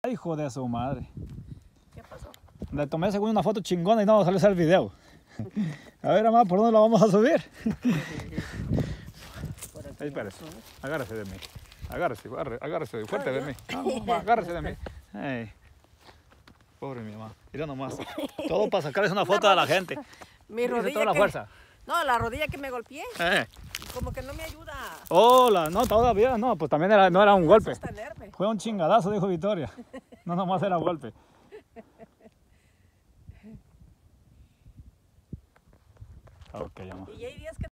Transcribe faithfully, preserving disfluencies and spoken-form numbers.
hijo de su madre. ¿Qué pasó? Le tomé según una foto chingona y no salió el video. A ver, mamá, ¿por dónde lo vamos a subir? Por aquí. Ahí, espérese. Agárrese de mí. Agárrese, agárrese, agárrese fuerte de mí. No, mamá, agárrese de mí. Hey. Pobre mi mamá. Mira nomás. Todo para sacarles una foto a la gente. Mi Dice rodilla toda la que... fuerza. No, la rodilla que me golpeé. Eh. Como que no me ayuda. Hola, no, todavía no, pues también era, no era un golpe. Sostenerme. Fue un chingadazo, dijo Victoria. No nomás era un golpe. Ok, mamá. Y hay días que